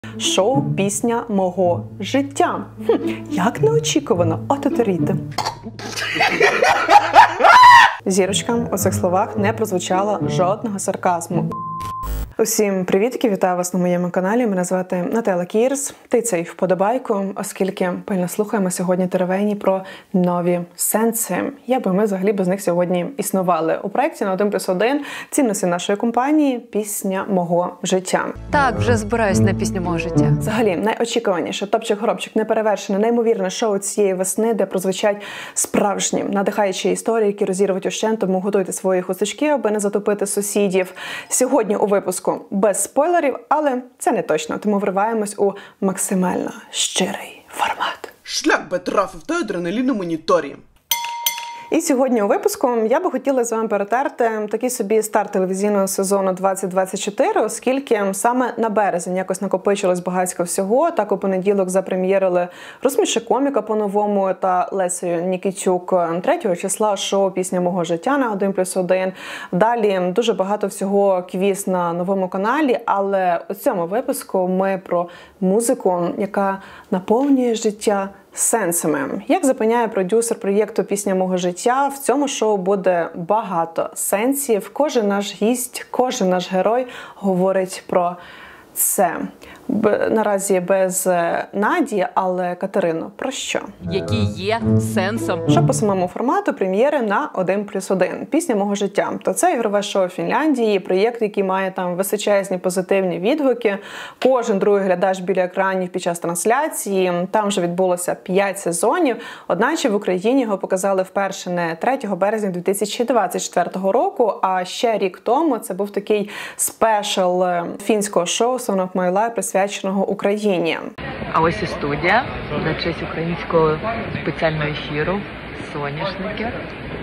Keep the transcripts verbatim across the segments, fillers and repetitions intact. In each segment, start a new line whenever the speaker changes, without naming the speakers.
Шоу «Пісня мого життя». Хм, як неочікувано, ототоріти. Зірочка, у цих словах не прозвучало жодного сарказму. Усім привітки, вітаю вас на моєму каналі. Мене звати Наталя Кірс. Тицяй вподобайку, оскільки пильно слухаємо сьогодні теревені про нові сенси. Як би ми взагалі без них сьогодні існували. У проєкті на один плюс один цінності нашої компанії «Пісня мого життя».
Так, вже збираюсь на пісню мого життя.
Взагалі, найочікуваніше, топчик-горобчик, неперевершене, неймовірне шоу цієї весни, де прозвучать справжні, надихаючі історії, які розірвуть ущент, тому готуйте свої хусточки, аби не затопити сусідів. Сьогодні у випуску без спойлерів, але це не точно, тому вриваємось у максимально щирий формат.
Шлях би трафив той адреналін у моніторі.
І сьогодні у випуску я би хотіла з вами перетерти такий собі старт телевізійного сезону двадцять двадцять чотири, оскільки саме на березень якось накопичилось багатько всього. Так у понеділок запрем'єрили «Розсміши коміка» по-новому та Лесею Нікітюк третього числа шоу «Пісня мого життя» на один плюс один. Далі дуже багато всього квіз на новому каналі, але у цьому випуску ми про музику, яка наповнює життя сенсами. Як запевняє продюсер проєкту «Пісня мого життя», в цьому шоу буде багато сенсів. Кожен наш гість, кожен наш герой говорить про це. Б, наразі без Наді, але Катерино, про що?
Які є сенсом.
Що по самому формату прем'єри на один плюс один. «Пісня мого життя». То це ігрове шоу Фінляндії, проєкт, який має там височезні позитивні відгуки. Кожен другий глядач біля екранів під час трансляції. Там вже відбулося п'ять сезонів. Одначе в Україні його показали вперше не третього березня дві тисячі двадцять четвертого року, а ще рік тому. Це був такий спешл фінського шоу «Song of My Life», присвяченого Україні.
А ось і студія на честь українського спеціального ефіру «Соняшники».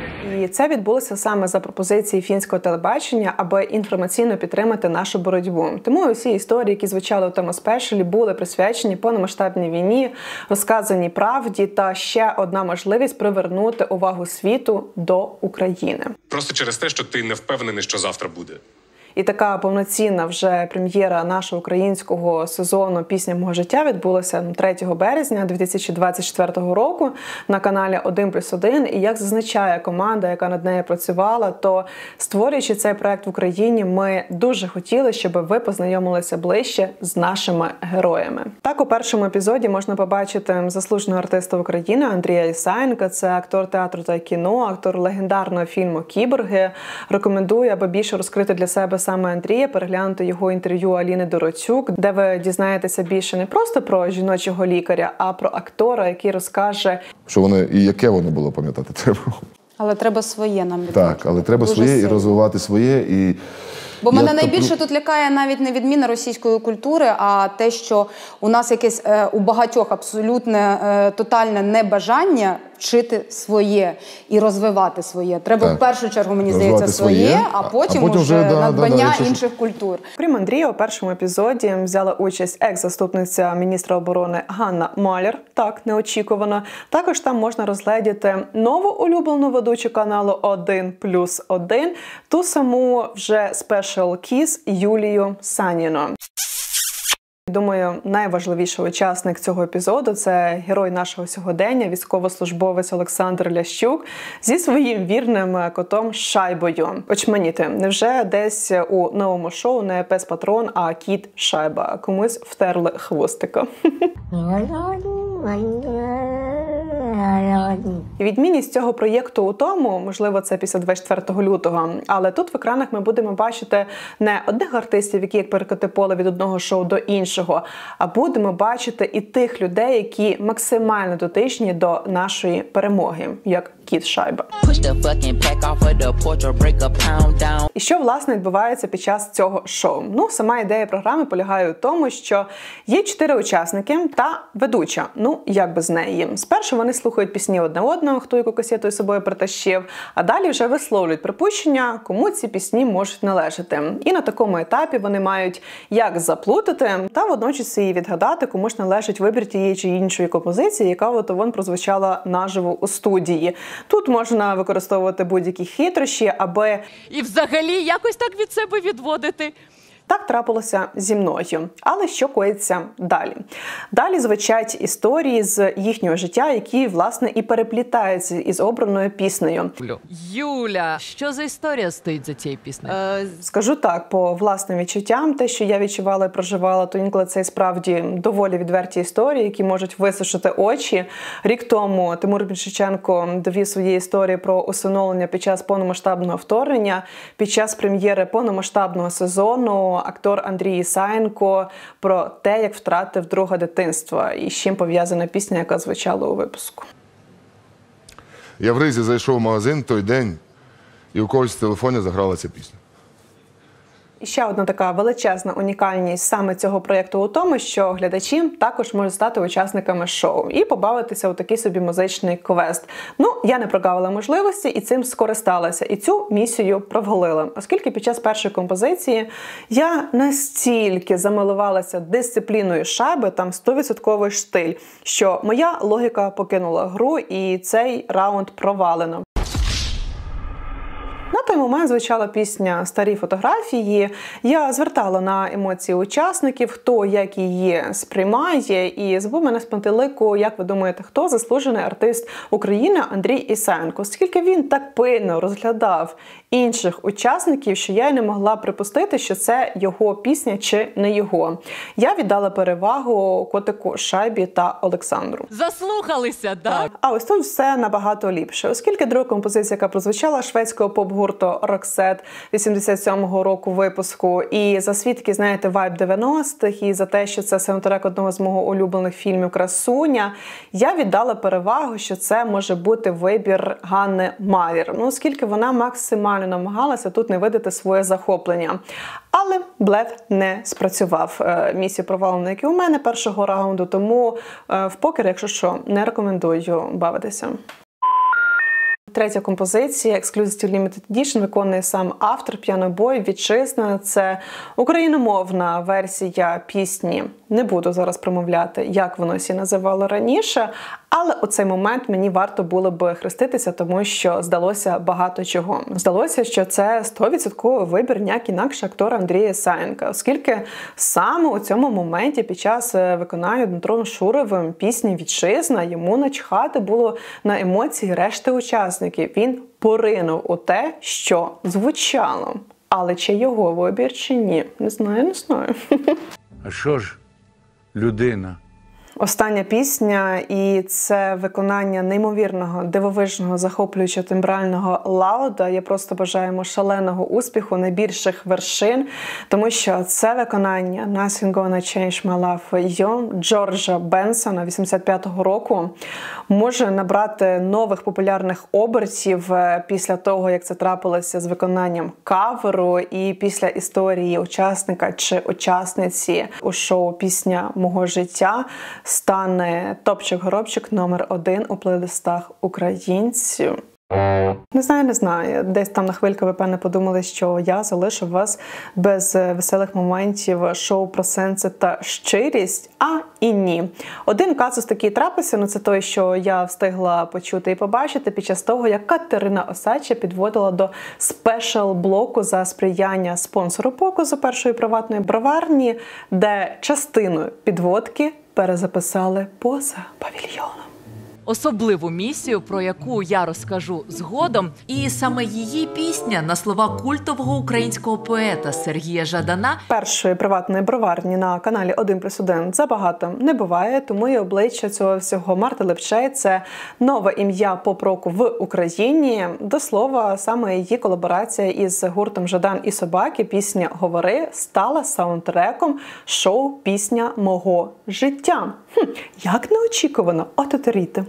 І це відбулося саме за пропозиції фінського телебачення, аби інформаційно підтримати нашу боротьбу. Тому усі історії, які звучали у тому спешалі, були присвячені повномасштабній війні, розказаній правді та ще одна можливість привернути увагу світу до України.
Просто через те, що ти не впевнений, що завтра буде.
І така повноцінна вже прем'єра нашого українського сезону «Пісня мого життя» відбулася третього березня дві тисячі двадцять четвертого року на каналі один плюс один. І як зазначає команда, яка над нею працювала, то створюючи цей проект в Україні, ми дуже хотіли, щоб ви познайомилися ближче з нашими героями. Так, у першому епізоді можна побачити заслуженого артиста України Андрія Ісаєнка. Це актор театру та кіно, актор легендарного фільму «Кіборги». Рекомендую, аби більше розкрити для себе саме Андрія, переглянути його інтерв'ю Аліни Дороцюк, де ви дізнаєтеся більше не просто про жіночого лікаря, а про актора, який розкаже,
що воно і яке воно було, пам'ятати треба.
Але треба своє нам відмовити.
Так, але треба
Дуже
своє
сильно.
І розвивати своє. І
Бо мене
Я
найбільше
топлю...
тут лякає навіть не відміна російської культури, а те, що у нас якесь е, у багатьох абсолютне е, тотальне небажання вчити своє і розвивати своє. Треба
так.
в першу чергу, мені
розвивати
здається, своє,
своє,
а потім,
а потім
вже
вже, да,
надбання
да, да, якщо...
інших культур.
Крім Андрія, у першому епізоді взяла участь екс-заступниця міністра оборони Ганна Маляр. Так, неочікувано. Також там можна розгледіти нову улюблену ведучу каналу один плюс один, ту саму вже спешл-кіз Юлію Саніну. Думаю, найважливіший учасник цього епізоду – це герой нашого сьогодення, військовослужбовець Олександр Лящук зі своїм вірним котом Шайбою. Очманіти, невже десь у новому шоу не пес-патрон, а кіт Шайба? Комусь втерли хвостика. І відмінність цього проєкту у тому, можливо, це після двадцять четвертого лютого, але тут в екранах ми будемо бачити не одних артистів, які як перекоти поле від одного шоу до іншого, а будемо бачити і тих людей, які максимально дотичні до нашої перемоги, як кіт Шайба. І що, власне, відбувається під час цього шоу? Ну, сама ідея програми полягає у тому, що є чотири учасники та ведуча. Ну, як без неї. Спершу вони слухають пісні одне одного, хто яку касету з собою притащив, а далі вже висловлюють припущення, кому ці пісні можуть належати. І на такому етапі вони мають як заплутати, та водночас її відгадати, кому ж належить вибір тієї чи іншої композиції, яка от вон прозвучала наживо у студії. Тут можна використовувати будь-які хитрощі, аби...
І взагалі якось так від себе відводити.
Так трапилося зі мною. Але що коїться далі? Далі звучать історії з їхнього життя, які, власне, і переплітаються із обраною піснею.
Юля, що за історія стоїть за цією піснею?
Скажу так, по власним відчуттям, те, що я відчувала і проживала, то інколи це справді доволі відверті історії, які можуть висушити очі. Рік тому Тимур Мірошниченко довів свої історії про усиновлення під час повномасштабного вторгнення. Під час прем'єри повномасштабного сезону актор Андрій Ісаєнко про те, як втратив друга дитинства і з чим пов'язана пісня, яка звучала у випуску.
Я в Ризі зайшов в магазин той день, і у когось в телефоні заграла ця пісня.
І ще одна така величезна унікальність саме цього проєкту у тому, що глядачі також можуть стати учасниками шоу і побавитися у такий собі музичний квест. Ну, я не прогавила можливості і цим скористалася, і цю місію провалила. Оскільки під час першої композиції я настільки замилувалася дисципліною Шайби, там сто відсотків штиль, що моя логіка покинула гру і цей раунд провалено. На той момент звучала пісня «Старі фотографії». Я звертала на емоції учасників, хто як її сприймає, і збив мене з пантелику, як ви думаєте, хто заслужений артист України Андрій Ісаєнко. Оскільки він так пильно розглядав інших учасників, що я й не могла припустити, що це його пісня чи не його. Я віддала перевагу котику Шайбі та Олександру.
Заслухалися, так?
А ось тут все набагато ліпше. Оскільки друга композиція, яка прозвучала, шведського поп-гурту Роксет вісімдесят сьомого року випуску, і за свій такий, знаєте, вайб дев'яностих, і за те, що це саундтрек одного з мого улюблених фільмів «Красуня», я віддала перевагу, що це може бути вибір Ганни Малір. Ну, оскільки вона максимально намагалася тут не видати своє захоплення. Але блеф не спрацював. Місію провалена, як і у мене першого раунду, тому в покер, якщо що, не рекомендую бавитися. Третя композиція Exclusive Limited Edition виконує сам автор «П'янобой» Вітчизна. Це україномовна версія пісні. Не буду зараз промовляти, як воно всі називало раніше, але у цей момент мені варто було б хреститися, тому що здалося багато чого. Здалося, що це сто відсотків вибір ніяк інакше актора Андрія Ісаєнка, оскільки саме у цьому моменті під час виконання Дмитром Шуровим пісні «Вітчизна» йому начхати було на емоції решти учасників. Він поринув у те, що звучало. Але чи його вибір, чи ні? Не знаю, не знаю.
А що ж людина?
Остання пісня, і це виконання неймовірного, дивовижного, захоплюючого тембрального Лауда. Я просто бажаю йому шаленого успіху, найбільших вершин, тому що це виконання Nothing Gonna Change My Love For You Джорджа Бенсона вісімдесят п'ятого року може набрати нових популярних обертів після того, як це трапилося з виконанням каверу і після історії учасника чи учасниці у шоу «Пісня мого життя» стане топчик-горобчик номер один у плейлистах українців. Не знаю, не знаю. Десь там на хвильку ви, певне, подумали, що я залишу вас без веселих моментів шоу про сенси та щирість, а і ні. Один казус такий трапився, ну це той, що я встигла почути і побачити під час того, як Катерина Осадча підводила до спешл-блоку за сприяння спонсору показу першої приватної броварні, де частину підводки перезаписали поза павільйоном.
Особливу місію, про яку я розкажу згодом, і саме її пісня на слова культового українського поета Сергія Жадана.
Першої приватної броварні на каналі один плюс один забагато не буває, тому і обличчя цього всього Марти Лепчей – це нове ім'я поп-року в Україні. До слова, саме її колаборація із гуртом Жадан і Собаки, пісня «Говори» стала саундтреком шоу «Пісня мого життя». Хм, як неочікувано, ототеріти.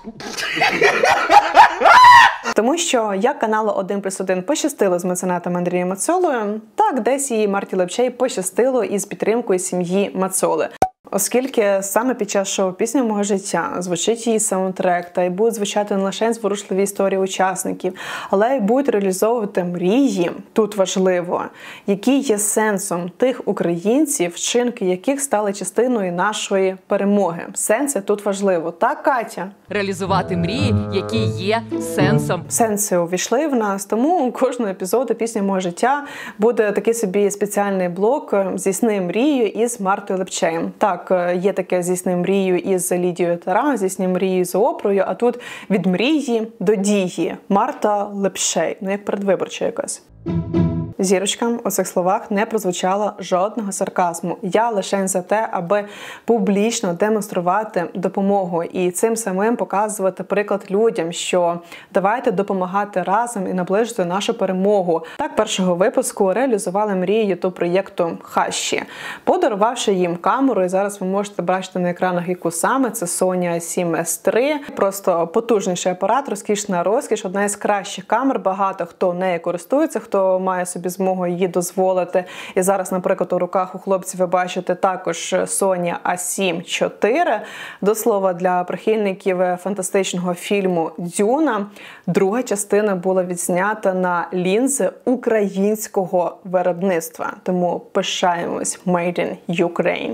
Тому що як каналу один плюс один пощастило з меценатом Андрієм Мацолою, так десь і Марті Лепчей пощастило із підтримкою сім'ї Мацоли. Оскільки саме під час шоу «Пісня мого життя» звучить її саундтрек, та й будуть звучати не лише зворушливі історії учасників, але й будуть реалізовувати мрії, тут важливо, які є сенсом тих українців, вчинки яких стали частиною нашої перемоги. Сенси тут важливо. Так, Катя?
Реалізувати мрії, які є сенсом.
Сенси увійшли в нас, тому у кожного епізоду «Пісня мого життя» буде такий собі спеціальний блок «Здійсни мрію» із Мартою Лепчеєм. Так, є таке «Здійсни мрію» із Лідією Таран, «Здійсни мрію» з Опрою, а тут від мрії до дії. Марта Лепчей. Ну, як передвиборча якась. Зірочкам у цих словах не прозвучало жодного сарказму. Я лише за те, аби публічно демонструвати допомогу і цим самим показувати приклад людям, що давайте допомагати разом і наближити нашу перемогу. Так, першого випуску реалізували мрії ютуб-проєкту «Хащі», подарувавши їм камеру, і зараз ви можете бачити на екранах, яку саме. Це Sony а сім ес три. Просто потужніший апарат, розкішна розкіш, одна із кращих камер. Багато хто нею користується, хто має собі змогу її дозволити. І зараз, наприклад, у руках у хлопців ви бачите також Sony а сім чотири. До слова, для прихильників фантастичного фільму «Дюна» друга частина була відзнята на лінзи українського виробництва. Тому пишаємось Made in Ukraine.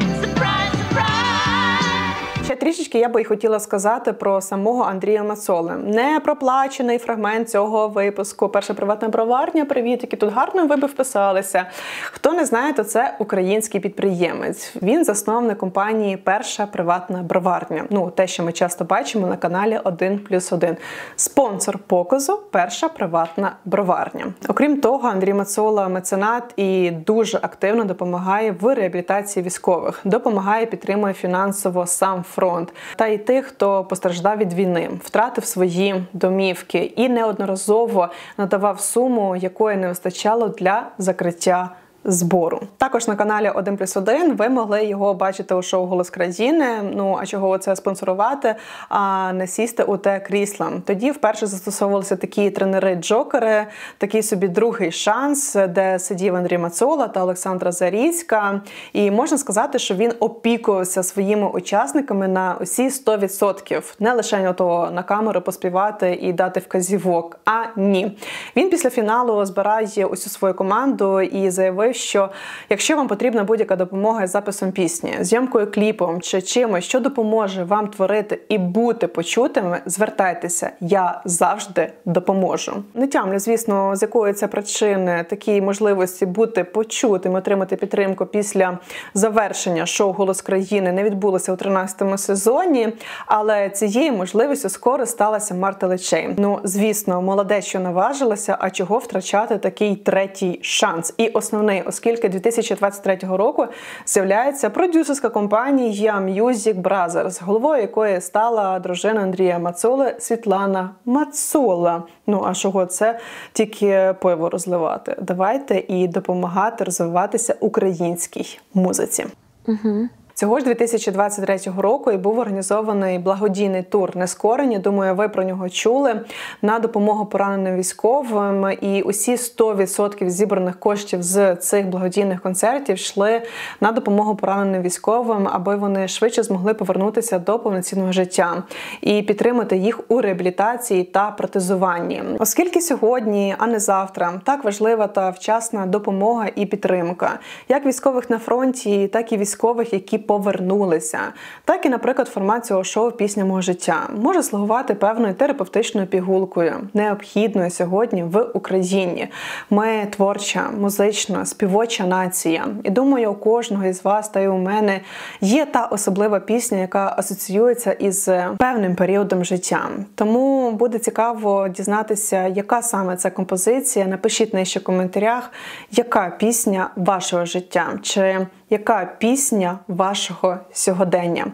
Ще трішечки я би і хотіла сказати про самого Андрія Мацоли. Не проплачений фрагмент цього випуску. Перша приватна броварня, привіт, які тут гарно ви би вписалися. Хто не знає, то це український підприємець. Він засновник компанії «Перша приватна броварня». Ну, те, що ми часто бачимо на каналі один плюс один. Спонсор показу «Перша приватна броварня». Окрім того, Андрій Мацола – меценат і дуже активно допомагає в реабілітації військових. Допомагає, підтримує фінансово сам фронт. Та й тих, хто постраждав від війни, втратив свої домівки і неодноразово надавав суму, якої не вистачало для закриття збору. Також на каналі один плюс один ви могли його бачити у шоу «Голос країни». Ну, а чого це спонсорувати, а не сісти у те крісло? Тоді вперше застосовувалися такі тренери-джокери, такий собі другий шанс, де сидів Андрій Мацола та Олександра Заріцька. І можна сказати, що він опікувався своїми учасниками на усі сто відсотків. Не лише того на камеру поспівати і дати вказівок, а ні. Він після фіналу збирає усю свою команду і заявив, що якщо вам потрібна будь-яка допомога з записом пісні, зйомкою кліпом чи чимось, що допоможе вам творити і бути почутими, звертайтеся, я завжди допоможу. Не тямлю, звісно, з якої це причини такі можливості бути почутим, отримати підтримку після завершення шоу «Голос країни» не відбулося у тринадцятому сезоні, але цією можливістю скористалася Марта Лепчей. Ну, звісно, молодець, що наважилася, а чого втрачати такий третій шанс? І основний, оскільки дві тисячі двадцять третього року з'являється продюсерська компанія Music Brothers, головою якої стала дружина Андрія Мацоли Світлана Мацола. Ну, а чого це тільки пиво розливати? Давайте і допомагати розвиватися українській музиці. Угу. Цього ж дві тисячі двадцять третього року і був організований благодійний тур «Нескорені». Думаю, ви про нього чули. На допомогу пораненим військовим. І усі сто відсотків зібраних коштів з цих благодійних концертів йшли на допомогу пораненим військовим, аби вони швидше змогли повернутися до повноцінного життя і підтримати їх у реабілітації та протезуванні. Оскільки сьогодні, а не завтра, так важлива та вчасна допомога і підтримка. Як військових на фронті, так і військових, які повернулися. Так і, наприклад, формат цього шоу «Пісня мого життя» може слугувати певною терапевтичною пігулкою, необхідною сьогодні в Україні. Ми творча, музична, співоча нація. І думаю, у кожного із вас та й у мене є та особлива пісня, яка асоціюється із певним періодом життя. Тому буде цікаво дізнатися, яка саме ця композиція. Напишіть нижче в коментарях, яка пісня вашого життя, чи яка пісня вашого сьогодення.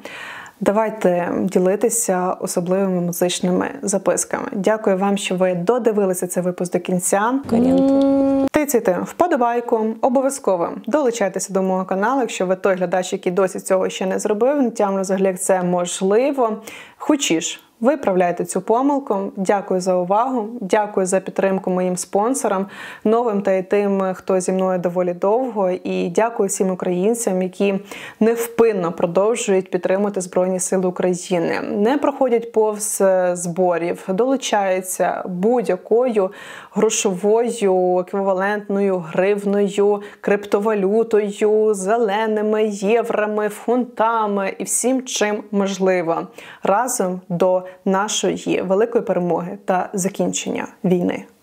Давайте ділитися особливими музичними записками. Дякую вам, що ви додивилися цей випуск до кінця. Тицяйте вподобайку, обов'язково долучайтеся до мого каналу, якщо ви той глядач, який досі цього ще не зробив. Не тямлю взагалі, як це можливо. Хочеш Виправляйте цю помилку. Дякую за увагу, дякую за підтримку моїм спонсорам, новим та й тим, хто зі мною доволі довго. І дякую всім українцям, які невпинно продовжують підтримувати Збройні Сили України. Не проходять повз зборів, долучаються будь-якою грошовою, еквівалентною гривною, криптовалютою, зеленими, єврами, фунтами і всім, чим можливо. Разом до нашої великої перемоги та закінчення війни.